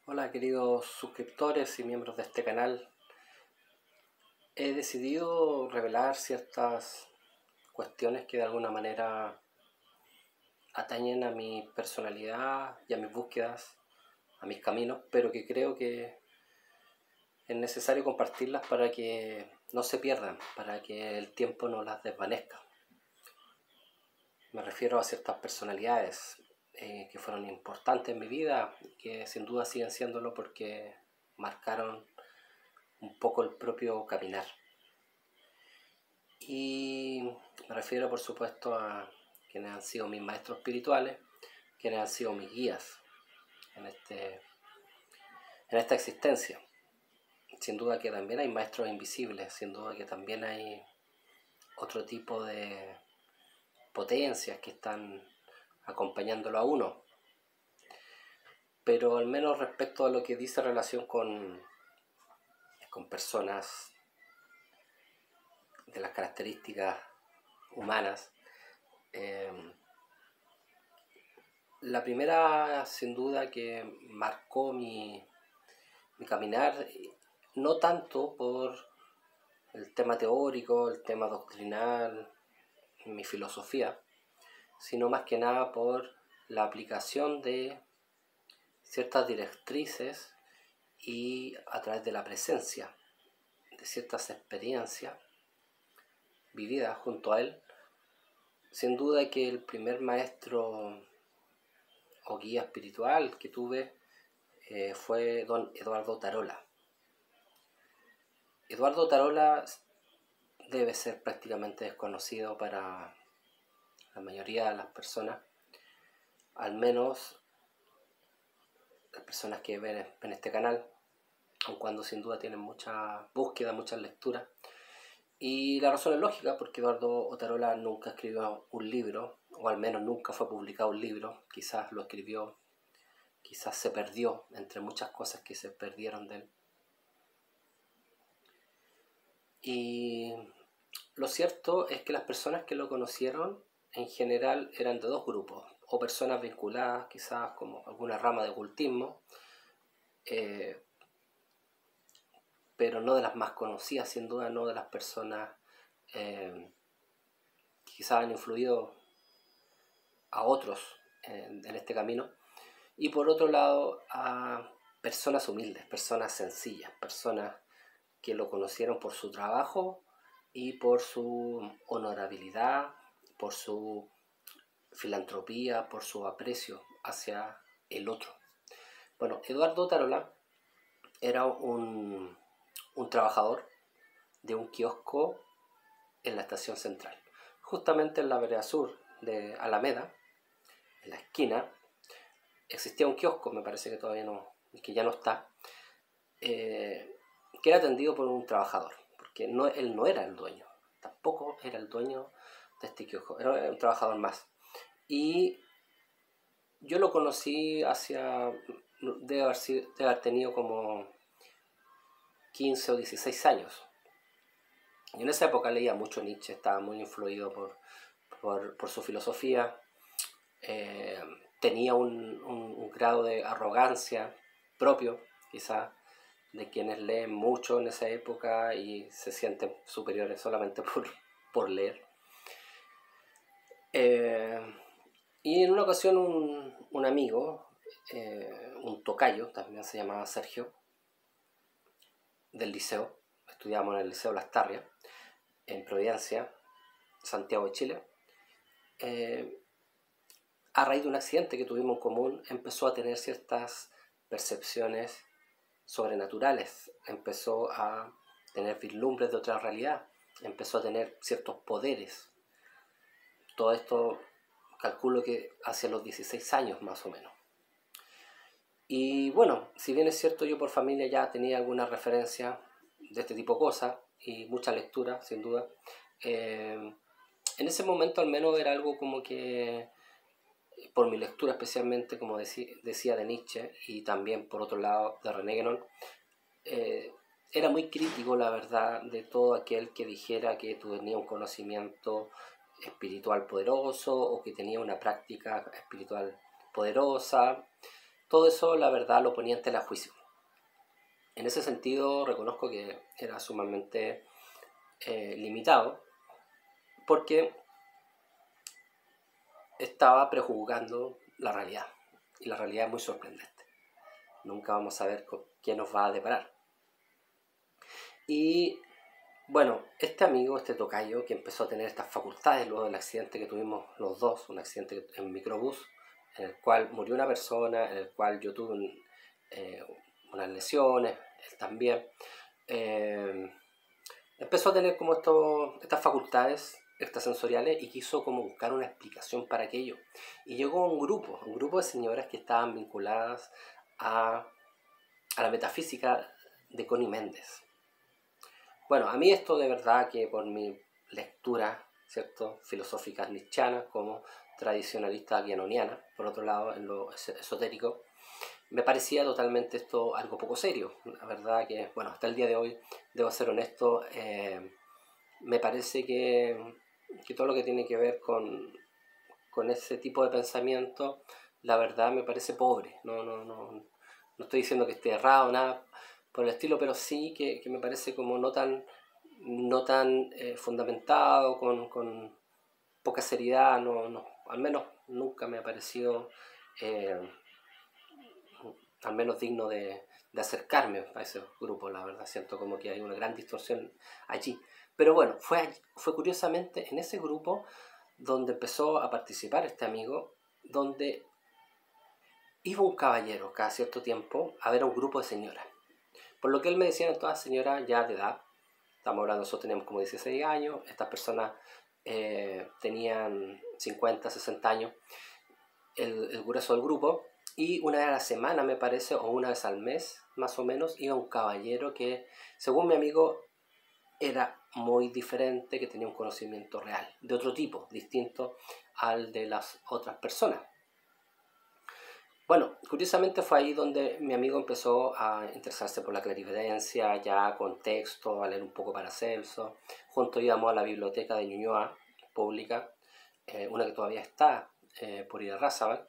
Hola queridos suscriptores y miembros de este canal. He decidido revelar ciertas cuestiones que de alguna manera atañen a mi personalidad y a mis búsquedas, a mis caminos, pero que creo que es necesario compartirlas para que no se pierdan, para que el tiempo no las desvanezca. Me refiero a ciertas personalidades que fueron importantes en mi vida y que sin duda siguen siéndolo porque marcaron un poco el propio caminar. Y me refiero por supuesto a quienes han sido mis maestros espirituales, quienes han sido mis guías en, en esta existencia. Sin duda que también hay maestros invisibles, sin duda que también hay otro tipo de potencias que están acompañándolo a uno. Pero al menos respecto a lo que dice relación con personas de las características humanas, la primera sin duda que marcó mi caminar, no tanto por el tema teórico, el tema doctrinal, mi filosofía, sino más que nada por la aplicación de ciertas directrices y a través de la presencia de ciertas experiencias vividas junto a él. Sin duda que el primer maestro o guía espiritual que tuve fue don Eduardo Tarola. Eduardo Tarola debe ser prácticamente desconocido para la mayoría de las personas, al menos las personas que ven este canal, aun cuando sin duda tienen mucha búsqueda, muchas lecturas. Y la razón es lógica, porque Eduardo Tarola nunca escribió un libro, o al menos nunca fue publicado un libro. Quizás lo escribió, quizás se perdió entre muchas cosas que se perdieron de él. Y lo cierto es que las personas que lo conocieron en general eran de dos grupos, o personas vinculadas quizás como alguna rama de ocultismo, pero no de las más conocidas, sin duda no de las personas que quizás han influido a otros en este camino. Y por otro lado a personas humildes, personas sencillas, personas que lo conocieron por su trabajo y por su honorabilidad, por su filantropía, por su aprecio hacia el otro. Bueno, Eduardo Tarola era un trabajador de un kiosco en la estación central, justamente en la vereda sur de Alameda, en la esquina. Existía un kiosco, me parece que todavía no, que ya no está, que era atendido por un trabajador, porque no, él no era el dueño, tampoco era el dueño de este kiosco, era un trabajador más. Y yo lo conocí debe haber tenido como 15 o 16 años. Y en esa época leía mucho Nietzsche, estaba muy influido por su filosofía. Tenía un grado de arrogancia propio, quizás, de quienes leen mucho en esa época y se sienten superiores solamente por leer. Y en una ocasión un amigo, un tocayo, también se llamaba Sergio, del liceo, estudiábamos en el Liceo Lastarria, en Providencia, Santiago de Chile, a raíz de un accidente que tuvimos en común, empezó a tener ciertas percepciones sobrenaturales, empezó a tener vislumbres de otra realidad, empezó a tener ciertos poderes. Todo esto calculo que hacia los 16 años más o menos. Y bueno, si bien es cierto, yo por familia ya tenía alguna referencia de este tipo de cosas y mucha lectura, sin duda, en ese momento al menos era algo como que, por mi lectura especialmente, como decía de Nietzsche, y también por otro lado de René Guénon, era muy crítico, la verdad, de todo aquel que dijera que tenía un conocimiento espiritual poderoso o que tenía una práctica espiritual poderosa. todo eso la verdad lo ponía en tela de juicio. En ese sentido reconozco que era sumamente limitado, porque estaba prejuzgando la realidad, y la realidad es muy sorprendente. Nunca vamos a saber qué nos va a deparar. Y bueno, este amigo, este tocayo, que empezó a tener estas facultades luego del accidente que tuvimos los dos, un accidente en microbús, en el cual murió una persona, en el cual yo tuve unas lesiones, él también, empezó a tener como estas facultades extrasensoriales y quiso como buscar una explicación para aquello. Y llegó a un grupo de señoras que estaban vinculadas a la metafísica de Connie Méndez. Bueno, a mí esto de verdad que por mi lectura, ¿cierto?, filosóficas nietzscheanas como tradicionalista guianoniana, por otro lado en lo esotérico, me parecía totalmente esto algo poco serio. La verdad que, bueno, hasta el día de hoy, debo ser honesto, me parece que todo lo que tiene que ver con ese tipo de pensamiento, la verdad me parece pobre. No estoy diciendo que esté errado, nada por el estilo, pero sí que me parece como no tan fundamentado, con poca seriedad. Al menos nunca me ha parecido al menos digno de acercarme a ese grupo. La verdad siento como que hay una gran distorsión allí. Pero bueno, fue curiosamente en ese grupo donde empezó a participar este amigo, donde iba un caballero cada cierto tiempo a ver a un grupo de señoras. Por lo que él me decía, eran todas señoras ya de edad. Estamos hablando, nosotros teníamos como 16 años, estas personas tenían 50, 60 años, el grueso del grupo, y una vez a la semana, me parece, o una vez al mes, más o menos, iba un caballero que, según mi amigo, era muy diferente, que tenía un conocimiento real, de otro tipo, distinto al de las otras personas. Bueno, curiosamente fue ahí donde mi amigo empezó a interesarse por la clarividencia, ya con texto, a leer un poco Paracelso. Juntos íbamos a la biblioteca de Ñuñoa, pública, una que todavía está por Irarrázaval,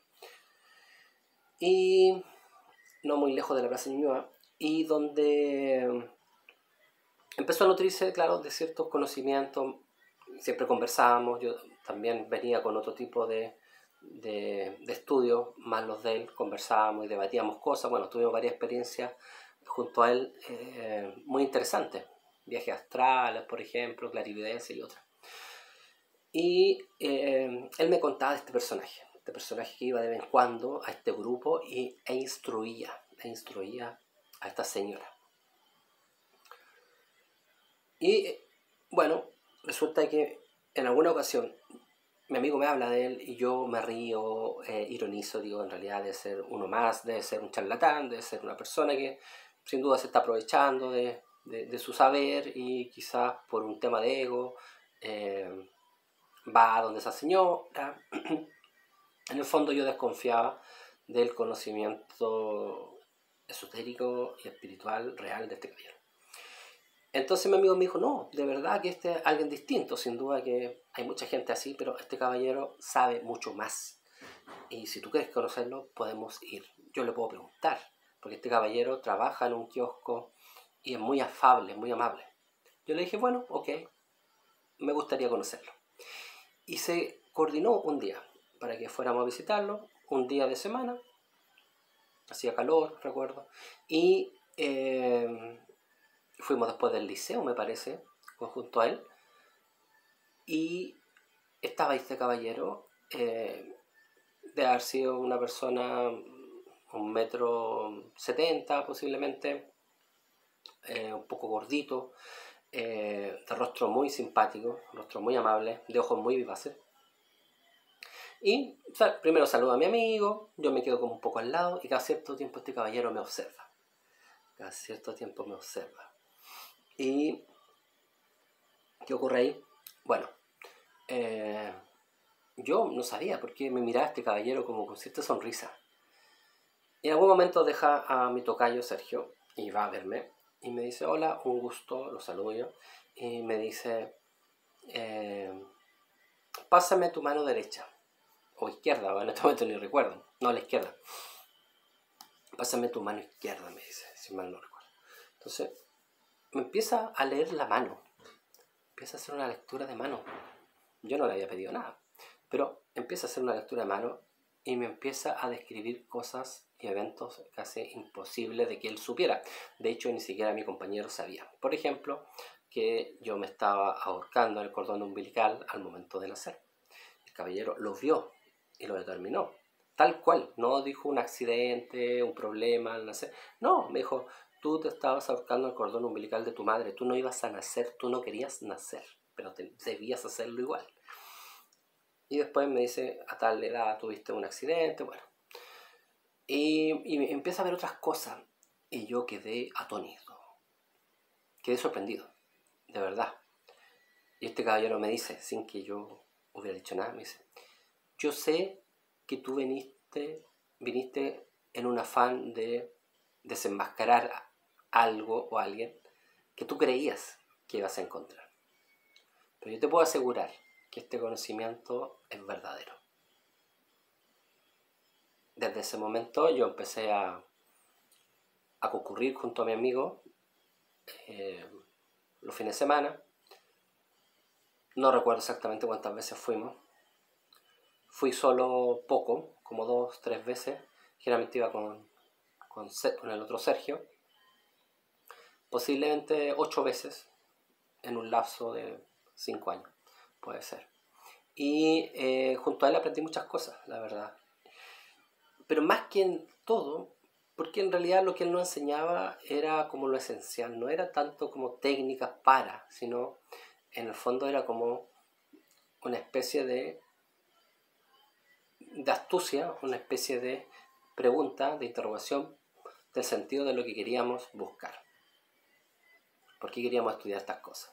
y no muy lejos de la Plaza Ñuñoa, y donde empezó a nutrirse, claro, de ciertos conocimientos. Siempre conversábamos, yo también venía con otro tipo de estudios, más los de él, conversábamos y debatíamos cosas. Bueno, tuvimos varias experiencias junto a él muy interesantes, viajes astrales, por ejemplo, clarividencia y otras. Y él me contaba de este personaje que iba de vez en cuando a este grupo e instruía a esta señora. Y bueno, resulta que en alguna ocasión mi amigo me habla de él y yo me río, ironizo, digo, en realidad debe ser uno más, debe ser un charlatán, debe ser una persona que sin duda se está aprovechando de su saber, y quizás por un tema de ego va a donde esa señora. En el fondo yo desconfiaba del conocimiento esotérico y espiritual real de este caballero. Entonces mi amigo me dijo, no, de verdad que este es alguien distinto, sin duda que hay mucha gente así, pero este caballero sabe mucho más. Y si tú quieres conocerlo, podemos ir. Yo le puedo preguntar, porque este caballero trabaja en un kiosco y es muy afable, muy amable. Yo le dije, bueno, ok, me gustaría conocerlo. Y se coordinó un día para que fuéramos a visitarlo, un día de semana, hacía calor, recuerdo, y fuimos después del liceo, me parece, junto a él, y estaba este caballero, de haber sido una persona 1,70 m posiblemente, un poco gordito, de rostro muy simpático, rostro muy amable, de ojos muy vivaces. Y primero saludo a mi amigo, yo me quedo como un poco al lado, y cada cierto tiempo este caballero me observa. ¿Y qué ocurre ahí? Bueno, yo no sabía por qué me miraba este caballero como con cierta sonrisa. Y en algún momento deja a mi tocayo Sergio y va a verme y me dice, hola, un gusto, lo saludo yo, y me dice, pásame tu mano derecha, o izquierda, en este momento ni recuerdo, no, la izquierda. pásame tu mano izquierda, me dice, si mal no recuerdo. Entonces, me empieza a leer la mano, empieza a hacer una lectura de mano. Yo no le había pedido nada, pero empieza a hacer una lectura de mano y me empieza a describir cosas y eventos casi imposibles de que él supiera. De hecho, ni siquiera mi compañero sabía. Por ejemplo, que yo me estaba ahorcando en el cordón umbilical al momento de nacer. El caballero lo vio y lo determinó. Tal cual, no dijo un accidente, un problema al nacer. No, me dijo, tú te estabas ahorcando el cordón umbilical de tu madre, tú no ibas a nacer, tú no querías nacer, pero debías hacerlo igual. Y después me dice, a tal edad tuviste un accidente, bueno. Y empieza a ver otras cosas. Y yo quedé atónito. Quedé sorprendido, de verdad. Y este caballero me dice, sin que yo hubiera dicho nada, me dice, yo sé que tú viniste en un afán de desenmascarar algo o alguien que tú creías que ibas a encontrar. Pero yo te puedo asegurar que este conocimiento es verdadero. Desde ese momento yo empecé a concurrir junto a mi amigo los fines de semana. No recuerdo exactamente cuántas veces fuimos. Fui solo poco, como 2, 3 veces. Generalmente iba con el otro Sergio. Posiblemente 8 veces en un lapso de 5 años, puede ser. Y junto a él aprendí muchas cosas, la verdad. Pero más que en todo, porque en realidad lo que él nos enseñaba era como lo esencial, no era tanto como técnicas para, sino en el fondo era como una especie de astucia, una especie de pregunta, de interrogación del sentido de lo que queríamos buscar. ¿Por qué queríamos estudiar estas cosas?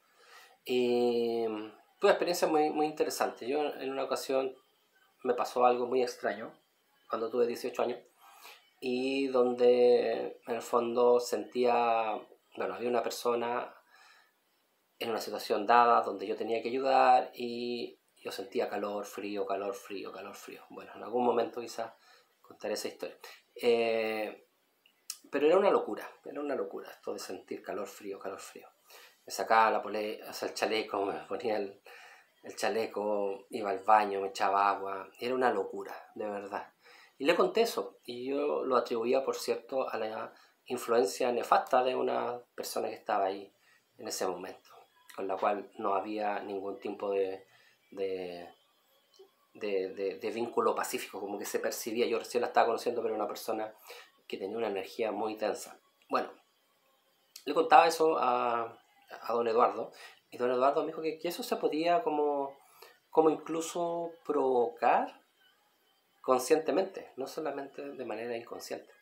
Y fue una experiencia muy, muy interesante. Yo en una ocasión me pasó algo muy extraño cuando tuve 18 años y donde en el fondo sentía, bueno, había una persona en una situación dada donde yo tenía que ayudar y yo sentía calor, frío, calor, frío, calor, frío. Bueno, en algún momento quizás contaré esa historia. Pero era una locura esto de sentir calor, frío, calor, frío. Me sacaba la polea, o sea, el chaleco, me ponía el chaleco, iba al baño, me echaba agua, era una locura, de verdad. Y le conté eso, y yo lo atribuía, por cierto, a la influencia nefasta de una persona que estaba ahí en ese momento, con la cual no había ningún tipo de vínculo pacífico, como que se percibía, yo recién la estaba conociendo, pero era una persona que tenía una energía muy tensa. Bueno, le contaba eso a don Eduardo, y don Eduardo me dijo que eso se podía como incluso provocar conscientemente, no solamente de manera inconsciente.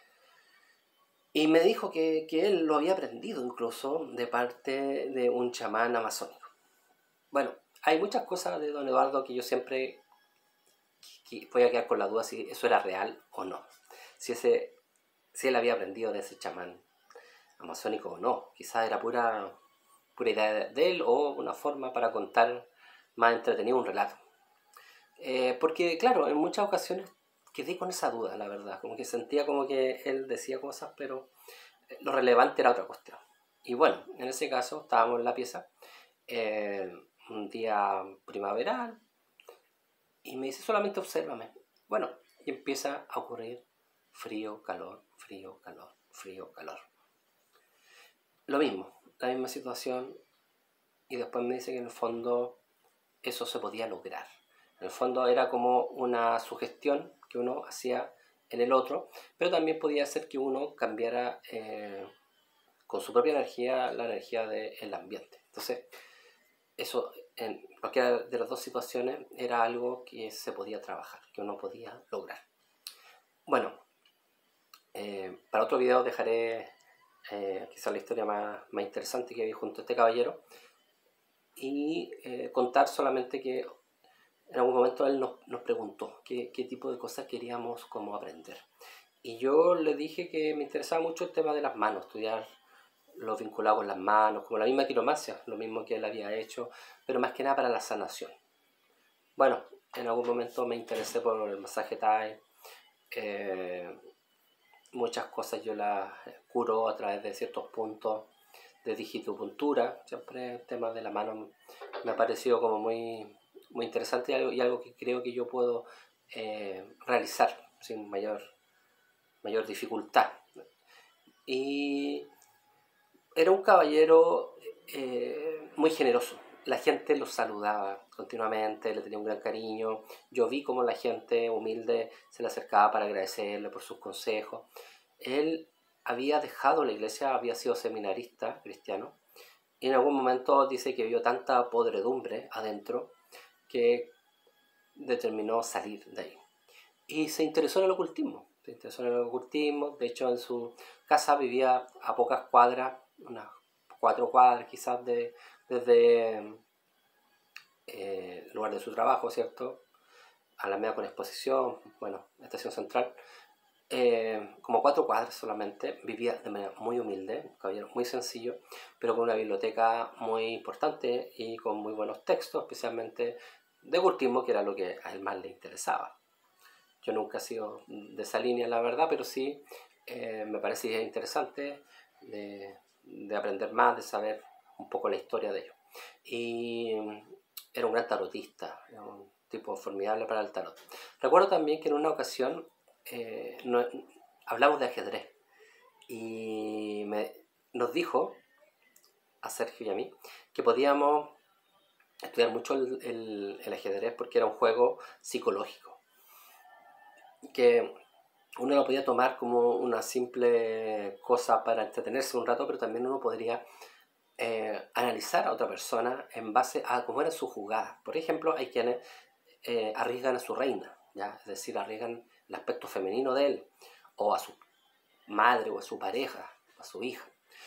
Y me dijo que él lo había aprendido incluso de parte de un chamán amazónico. Bueno, hay muchas cosas de don Eduardo que yo siempre voy a quedar con la duda si eso era real o no. Si él había aprendido de ese chamán amazónico o no. Quizás era pura idea de él o una forma para contar más entretenido un relato. Porque claro, en muchas ocasiones quedé con esa duda, la verdad. Como que sentía como que él decía cosas, pero lo relevante era otra cuestión. Y bueno, en ese caso estábamos en la pieza, un día primaveral, y me dice, solamente obsérvame. Bueno, y empieza a ocurrir frío, calor, frío, calor, frío, calor. Lo mismo, la misma situación, y después me dice que en el fondo eso se podía lograr. En el fondo era como una sugestión que uno hacía en el otro, pero también podía ser que uno cambiara con su propia energía la energía del ambiente. Entonces, eso en cualquiera de las dos situaciones era algo que se podía trabajar, que uno podía lograr. Bueno, para otro video dejaré quizás la historia más interesante que vi junto a este caballero y contar solamente que en algún momento él nos preguntó qué tipo de cosas queríamos como aprender. Y yo le dije que me interesaba mucho el tema de las manos, estudiar lo vinculado con las manos, como la misma quiromancia, lo mismo que él había hecho, pero más que nada para la sanación. Bueno, en algún momento me interesé por el masaje Thai, muchas cosas yo las curo a través de ciertos puntos de digitopuntura. Siempre el tema de la mano me ha parecido como muy interesante y algo que creo que yo puedo realizar sin mayor dificultad. Y era un caballero muy generoso. La gente lo saludaba continuamente, le tenía un gran cariño. Yo vi cómo la gente humilde se le acercaba para agradecerle por sus consejos. Él había dejado la iglesia, había sido seminarista cristiano, y en algún momento dice que vio tanta podredumbre adentro que determinó salir de ahí. Y se interesó en el ocultismo. De hecho, en su casa vivía a pocas cuadras, unas 4 cuadras quizás desde el lugar de su trabajo, ¿cierto? Alameda con Exposición, bueno, Estación Central. Como 4 cuadras solamente, vivía de manera muy humilde, un caballero muy sencillo, pero con una biblioteca muy importante y con muy buenos textos, especialmente de ocultismo, que era lo que a él más le interesaba. Yo nunca he sido de esa línea, la verdad, pero sí me parece interesante de aprender más, de saber un poco la historia de ellos. Y era un gran tarotista, era un tipo formidable para el tarot. Recuerdo también que en una ocasión hablamos de ajedrez y nos dijo a Sergio y a mí que podíamos estudiar mucho el ajedrez porque era un juego psicológico, que uno lo podía tomar como una simple cosa para entretenerse un rato, pero también uno podría analizar a otra persona en base a cómo era su jugada. Por ejemplo, hay quienes arriesgan a su reina, ¿ya? Es decir, arriesgan el aspecto femenino de él, o a su madre, o a su pareja, a su hija.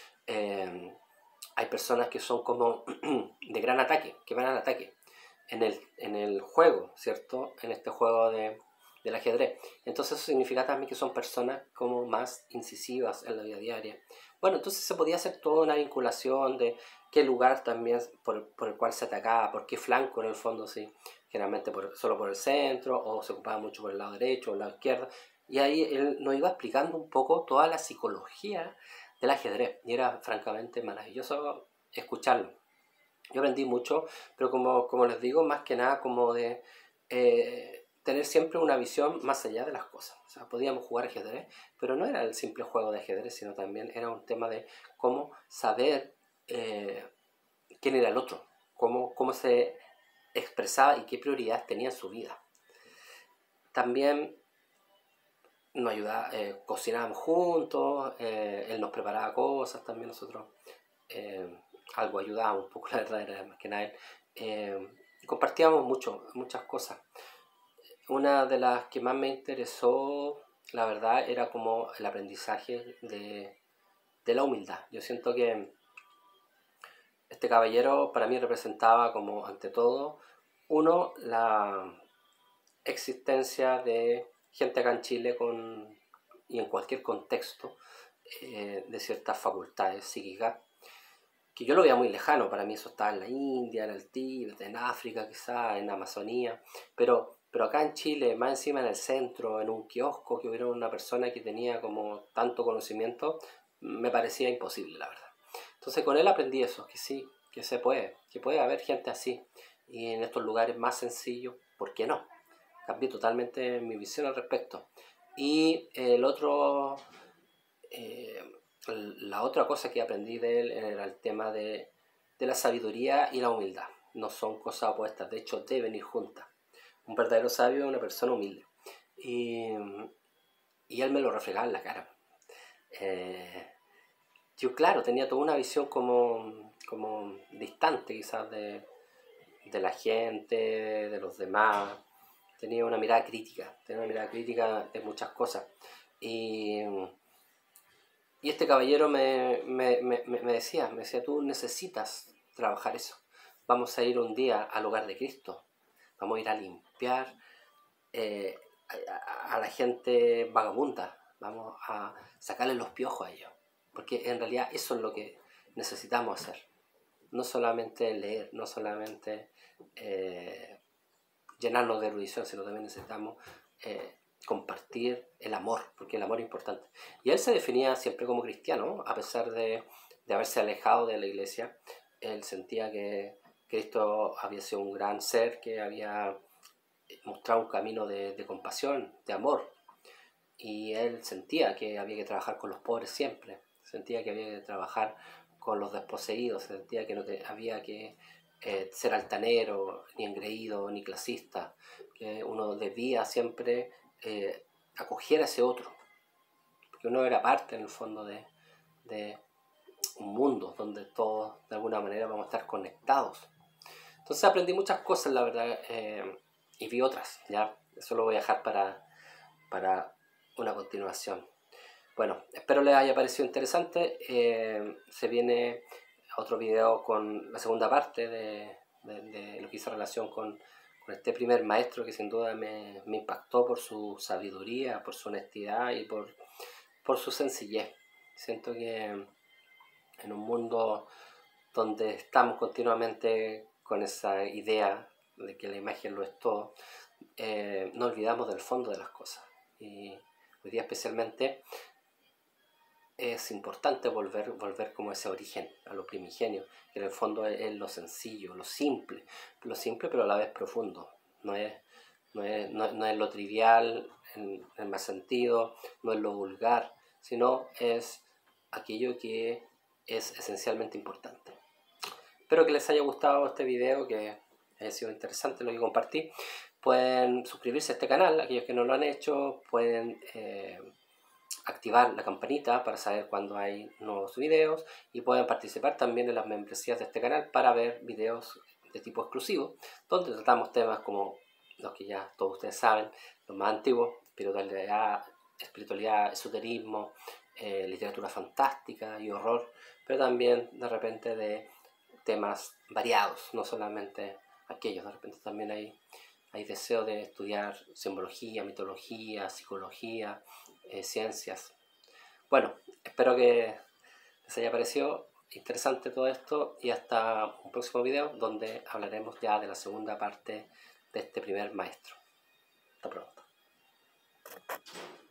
Hay personas que son como de gran ataque, que van al ataque en el juego, ¿cierto? En este juego del ajedrez. Entonces eso significa también que son personas como más incisivas en la vida diaria. Bueno, entonces se podía hacer toda una vinculación de qué lugar también por el cual se atacaba, por qué flanco en el fondo, sí, generalmente solo por el centro, o se ocupaba mucho por el lado derecho o el lado izquierdo. Y ahí él nos iba explicando un poco toda la psicología del ajedrez, y era francamente maravilloso escucharlo. Yo aprendí mucho, pero como les digo, más que nada como de tener siempre una visión más allá de las cosas. O sea, podíamos jugar ajedrez, pero no era el simple juego de ajedrez, sino también era un tema de cómo saber quién era el otro, cómo se expresaba y qué prioridades tenía en su vida. También nos ayudaba, cocinábamos juntos, él nos preparaba cosas, también nosotros algo ayudábamos un poco, la verdad, era más que nada. Compartíamos muchas cosas. Una de las que más me interesó, la verdad, era como el aprendizaje de la humildad. Yo siento que este caballero para mí representaba como, ante todo, uno, la existencia de gente acá en Chile y en cualquier contexto de ciertas facultades psíquicas, que yo lo veía muy lejano. Para mí eso estaba en la India, en el Tíbet, en África quizá, en Amazonía, pero acá en Chile, más encima en el centro, en un kiosco, que hubiera una persona que tenía como tanto conocimiento, me parecía imposible, la verdad. Entonces con él aprendí eso, que sí, que puede haber gente así, y en estos lugares más sencillos, ¿por qué no? Cambié totalmente mi visión al respecto. Y eh, la otra cosa que aprendí de él era el tema de la sabiduría y la humildad. No son cosas opuestas, de hecho deben ir juntas. Un verdadero sabio es una persona humilde. Y, y él me lo reflejaba en la cara. Yo, claro, tenía toda una visión como distante quizás de la gente, de los demás. Tenía una mirada crítica, de muchas cosas. Y este caballero me decía, tú necesitas trabajar eso. Vamos a ir un día al hogar de Cristo. Vamos a ir a limpiar eh, a la gente vagabunda. Vamos a sacarle los piojos a ellos. Porque en realidad eso es lo que necesitamos hacer. No solamente leer, no solamente llenarnos de erudición, sino también necesitamos compartir el amor, porque el amor es importante. Y él se definía siempre como cristiano, a pesar de haberse alejado de la iglesia. Él sentía que Cristo había sido un gran ser que había mostrado un camino de compasión, de amor. Y él sentía que había que trabajar con los pobres siempre, sentía que había que trabajar con los desposeídos, sentía que no había que ser altanero, ni engreído, ni clasista, que uno debía siempre acoger a ese otro, porque uno era parte en el fondo de un mundo donde todos de alguna manera vamos a estar conectados. Entonces aprendí muchas cosas, la verdad, y vi otras, ¿ya? Eso lo voy a dejar para una continuación. Bueno, espero les haya parecido interesante. Se viene otro video con la segunda parte de lo que hizo relación con este primer maestro que sin duda me impactó por su sabiduría, por su honestidad y por su sencillez. Siento que en un mundo donde estamos continuamente con esa idea de que la imagen lo es todo, no olvidamos del fondo de las cosas. Y hoy día especialmente es importante volver como a ese origen, a lo primigenio, que en el fondo es lo sencillo, lo simple pero a la vez profundo. No es lo trivial en el más sentido, no es lo vulgar, sino es aquello que es esencialmente importante. Espero que les haya gustado este video, que haya sido interesante lo que compartí. Pueden suscribirse a este canal, aquellos que no lo han hecho, pueden activar la campanita para saber cuando hay nuevos videos y pueden participar también en las membresías de este canal para ver videos de tipo exclusivo, donde tratamos temas como los que ya todos ustedes saben, los más antiguos: espiritualidad, esoterismo, literatura fantástica y horror, pero también de repente de temas variados, no solamente aquellos. De repente también hay deseo de estudiar simbología, mitología, psicología, ciencias. Bueno, espero que les haya parecido interesante todo esto y hasta un próximo video donde hablaremos ya de la segunda parte de este primer maestro. Hasta pronto.